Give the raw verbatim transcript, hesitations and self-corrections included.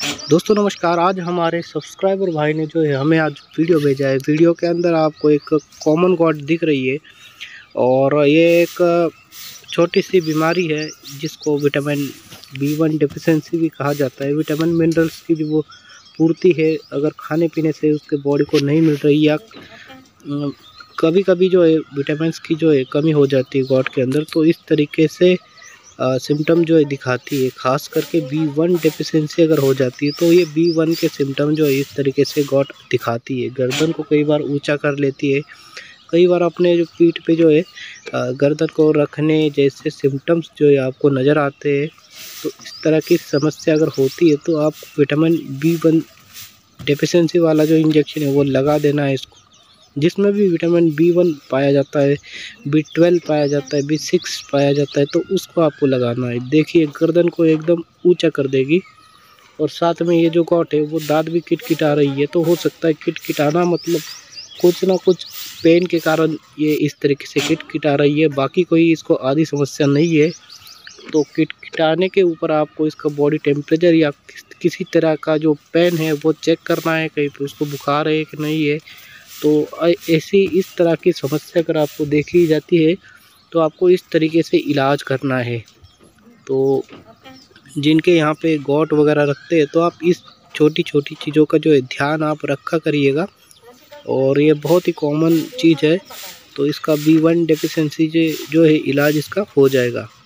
दोस्तों नमस्कार। आज हमारे सब्सक्राइबर भाई ने जो है हमें आज वीडियो भेजा है। वीडियो के अंदर आपको एक कॉमन गॉट दिख रही है और ये एक छोटी सी बीमारी है जिसको विटामिन बी वन डेफिशिएंसी भी कहा जाता है। विटामिन मिनरल्स की जो वो पूर्ति है, अगर खाने पीने से उसके बॉडी को नहीं मिल रही या कभी कभी जो है विटामिन्स की जो है कमी हो जाती है गॉट के अंदर, तो इस तरीके से सिम्टम जो है दिखाती है। ख़ास करके बी वन डेफिशिएंसी अगर हो जाती है तो ये बी वन के सिम्टम जो है इस तरीके से गॉट दिखाती है। गर्दन को कई बार ऊंचा कर लेती है, कई बार अपने जो पीठ पे जो है गर्दन को रखने जैसे सिम्टम्स जो है आपको नज़र आते हैं। तो इस तरह की समस्या अगर होती है तो आप विटामिन बी वन डेफिशिएंसी वाला जो इंजेक्शन है वो लगा देना है इसको, जिसमें भी विटामिन बी वन पाया जाता है, बी ट्वेल्व पाया जाता है, बी सिक्स पाया जाता है, तो उसको आपको लगाना है। देखिए गर्दन को एकदम ऊंचा कर देगी और साथ में ये जो गॉट है वो दांत भी किटकिटा रही है। तो हो सकता है किटकिटाना मतलब कुछ ना कुछ पेन के कारण ये इस तरीके से किटकिटा रही है, बाकी कोई इसको आदि समस्या नहीं है। तो किटकिटाने के ऊपर आपको इसका बॉडी टेम्परेचर या किस, किसी तरह का जो पेन है वो चेक करना है, कहीं पे उसको बुखार है कि नहीं है। तो ऐसी इस तरह की समस्या अगर आपको देखी जाती है तो आपको इस तरीके से इलाज करना है। तो जिनके यहाँ पे गॉट वगैरह रखते हैं तो आप इस छोटी छोटी चीज़ों का जो है ध्यान आप रखा करिएगा, और ये बहुत ही कॉमन चीज़ है। तो इसका बी वन डेफिशिएंसी जो है इलाज इसका हो जाएगा।